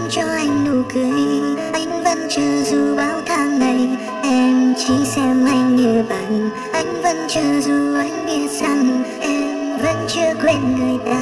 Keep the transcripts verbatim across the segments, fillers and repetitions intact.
cho anh nụ cười. Anh vẫn chờ dù bao tháng ngày, em chỉ xem anh như bạn. Anh vẫn chờ dù anh biết rằng em vẫn chưa quên người ta.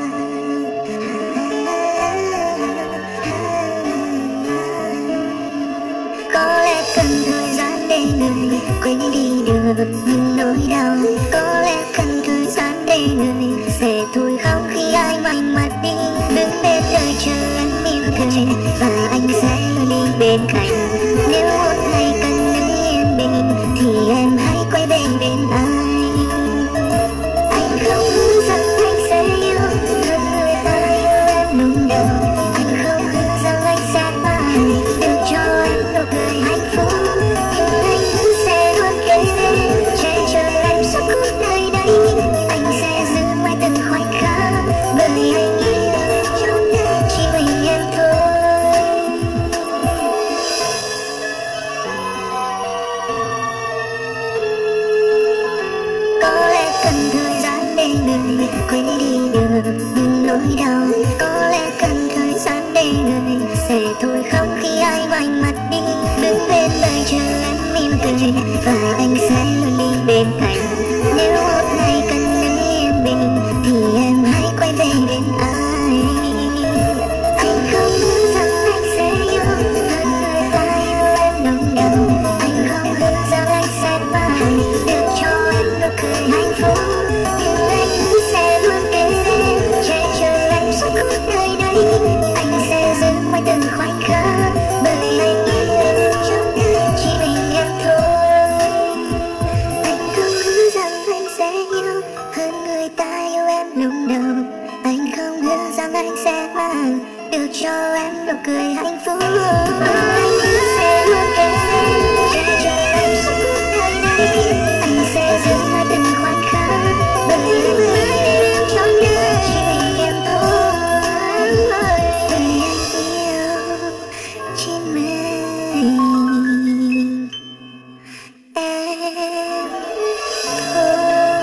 Có lẽ cần thời gian để người quên đi được những nỗi đau. Có lẽ cần thời gian để người sẽ thôi khóc khi ai ngoảnh mặt đi. Đứng bên đời chờ em mỉm cười và anh sẽ luôn đi bên cạnh. Nếu một ngày cần đứng yên bình thì em hãy quay về bên anh. Anh không hứa rằng anh sẽ yêu hơn người ta yêu em nồng đầu. Anh không hứa rằng anh sẽ mãi được cho em nụ cười hạnh phúc. Nhưng anh hứa sẽ luôn kề bên che chở em suốt cuộc đời đây. Anh sẽ giữ mãi từng khoảnh khắc bởi anh yêu trong đời chỉ mình em thôi. Có lẽ cần thời gian để người quên đi được những nỗi đau. Có lẽ cần thời gian để người sẽ thôi khóc khi ai ngoảnh mặt đi. Đứng bên đời chờ em mỉm cười và anh sẽ luôn đi bên cạnh. Nếu một ngày cần đứng yên bình thì em hãy quay về bên anh. Anh không hứa rằng anh sẽ yêu hơn người ta yêu em nồng đầu. Anh không hứa rằng anh sẽ mãi được cho em nụ cười hạnh phúc. Nhưng anh hứa sẽ luôn kề bên che chở em suốt cuộc đời đây. Anh sẽ giữ mãi từng khoảnh khắc bởi anh yêu trong đời chỉ mình em thôi. Anh không hứa rằng anh sẽ yêu hơn người ta yêu em nồng đầu. Anh không hứa rằng anh sẽ mang được cho em nụ cười hạnh phúc. Anh hứa sẽ luôn kề bên che chở em suốt cuộc đời này. Anh sẽ giữ mãi từng khoảnh khắc bởi anh yêu trong đời chỉ mình em thôi. Bởi anh yêu chỉ mình em thôi.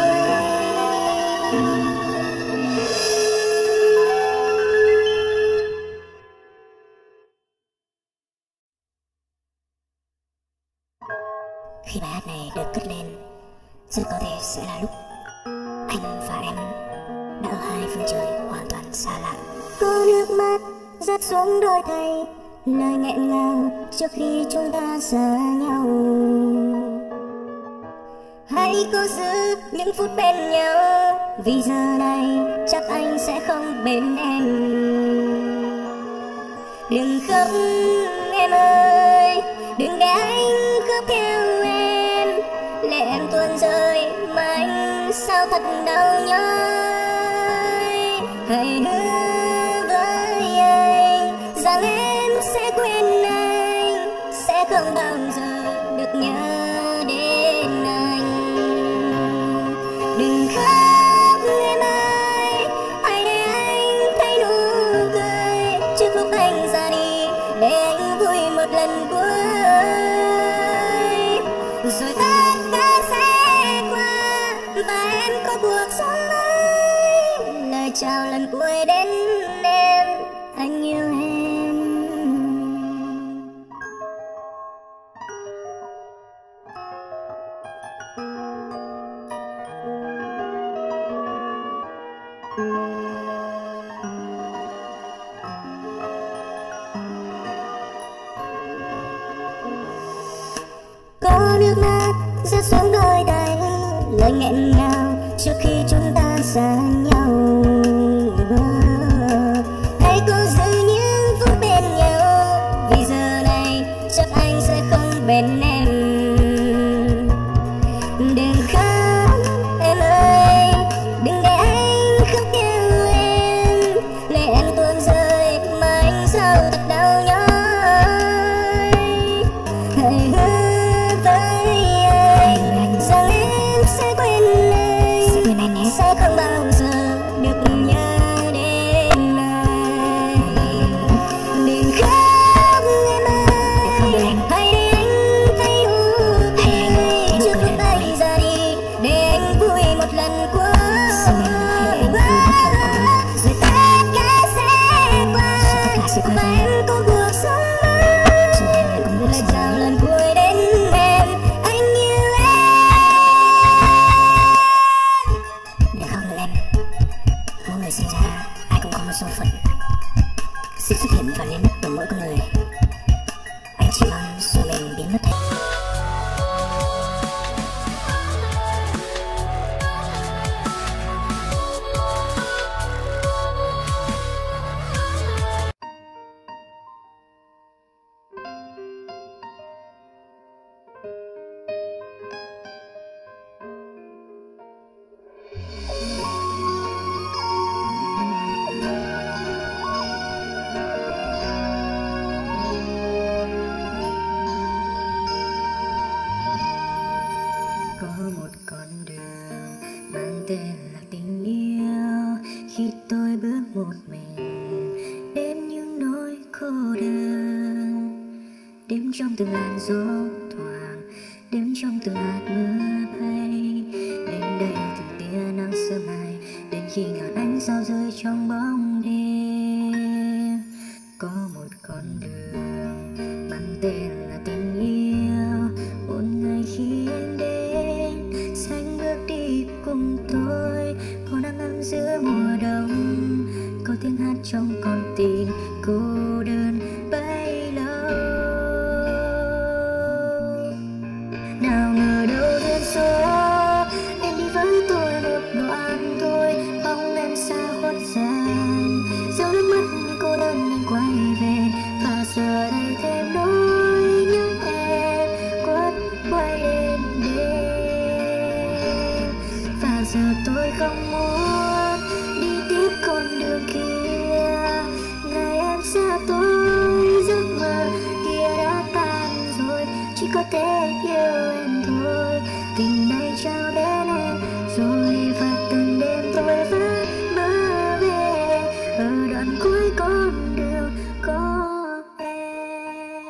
Khi bài hát này được cất lên, rất có thể sẽ là lúc anh và em đã ở hai phương trời hoàn toàn xa lạ. Có nước mắt rớt xuống đôi thầy, lời nghẹn ngào trước khi chúng ta xa nhau. Hãy cố giữ những phút bên nhau, vì giờ này chắc anh sẽ không bên em. Đừng khóc em ơi, đừng để anh khóc theo em. Lệ em tuôn rơi mà anh sao thật đau nhói. Hãy hứa với anh rằng em sẽ quên anh, sẽ không bao giờ được nhớ đến anh. Đừng khóc em ơi, hãy để anh thấy nụ cười trước lúc anh ra đi, để anh vui một lần cuối. Rồi tất cả sẽ qua và em có cuộc sống mới. Lời chào lần cuối đến em, anh yêu em. Có nước mắt rớt xuống đôi tay, lời nghẹn ngào trước khi chúng ta xa nhau. Hãy cố giữ những phút bên nhau, vì giờ này chắc anh sẽ không bên em. Đừng khóc em ơi, đừng để anh khóc theo em. Lệ em tuôn rơi mà anh sao thật đau nhói. Hãy hứa với anh rằng em sẽ quên anh, sẽ không bao giờ được tên là tình yêu. Khi tôi bước một mình đến những nỗi cô đơn, đêm trong từng làn gió thoảng, đêm trong từng hạt mưa bay, đến đây từng tia nắng sớm mai, đến khi ngàn ánh sao rơi trong bóng đêm. Có một con đường mang tên là tình yêu. Một ngày khi anh đến, xanh bước đi cùng tôi. Có nắng ấm giữa mùa đông, có tiếng hát trong con tim cô đơn bấy lâu. Nào ngờ đâu duyên số, em đi với tôi một đoạn thôi, bóng em xa khuất dần. Dẫu nước mắt nhưng cô đơn anh quay về, và giờ đây thêm nỗi nhớ em quất quay đêm đêm. Và giờ tôi không muốn đi tiếp con đường kia, ngày em xa tôi, giấc mơ kia đã tan rồi, chỉ có thể yêu em thôi. Tình này trao đến em rồi, và từng đêm tôi vẫn mơ về ở đoạn cuối con đường có em.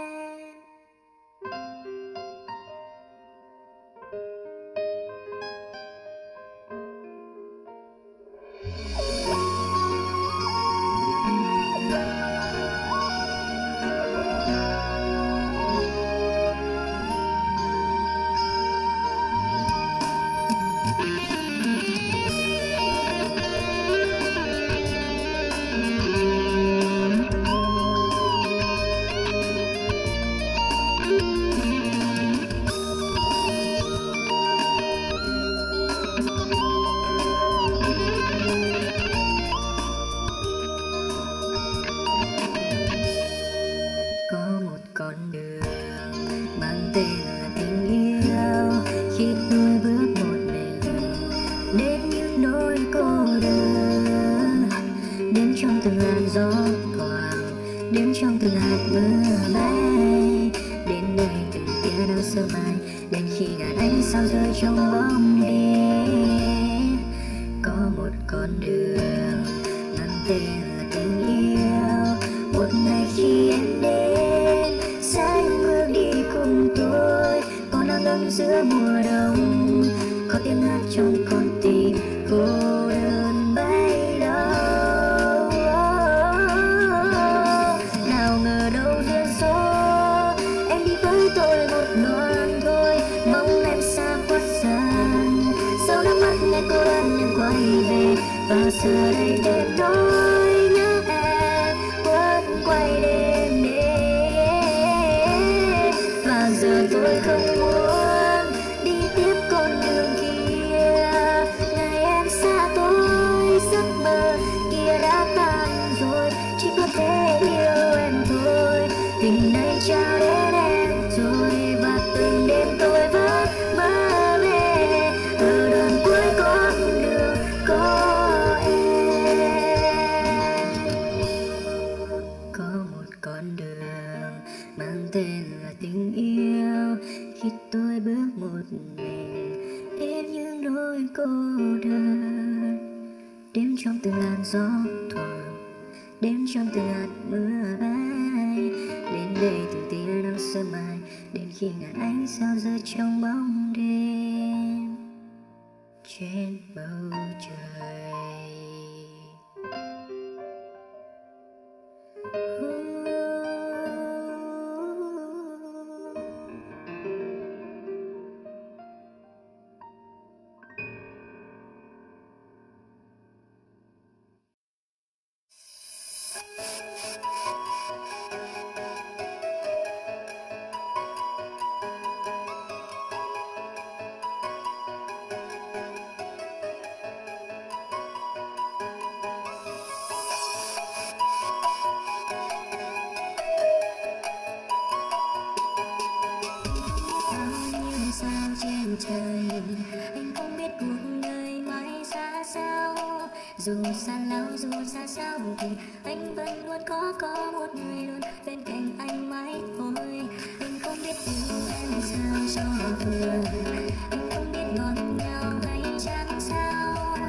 Con đường mang tên là tình yêu. Khi tôi bước một mình đến những nỗi cô đơn, đến trong từng làn gió thoảng, đến trong từng hạt mưa bay, đến đây từng tia nắng sớm mai, đến khi ngàn ánh sao rơi trong bóng đêm. Có một con đường mang tên là tình yêu. Một ngày khi em đến, sẽ bước đi cùng tôi. Có nắng ấm giữa mùa đông, có tiếng hát trong con tim cô đơn bấy lâu. Nào ngờ đâu duyên số, em đi với tôi một đoạn thôi, mong em xa khuất dần. Sau nước mắt nghe cô đơn em quay về, và giờ đây thêm nỗi nhớ em quất quay đêm đêm. Và giờ tôi không muốn đi tiếp con đường kia, ngày em xa tôi, giấc mơ kia đã tan rồi, chỉ có thể yêu em thôi. Tình này trao đến em rồi, và từng đêm tôi vẫn mơ về ở đoạn cuối con đường có em. Có một con đường mang tên là tình yêu. Khi tôi bước một mình đến những nỗi cô đơn, đêm trong từng làn gió thoảng, đêm trong từng hạt mưa bay, đến đây từng tia nắng sớm mai, đến khi ngàn ánh sao rơi trong bóng đêm trên bầu trời. Trời anh không biết cuộc đời mãi ra sao, dù xa lâu dù xa sao thì anh vẫn luôn có có một người luôn bên cạnh anh mãi thôi. Anh không biết yêu em sao cho vừa, anh không biết ngọt ngào hay chán sao,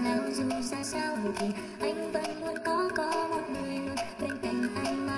nào dù xa sao thì anh vẫn muốn có có một người luôn bên cạnh anh.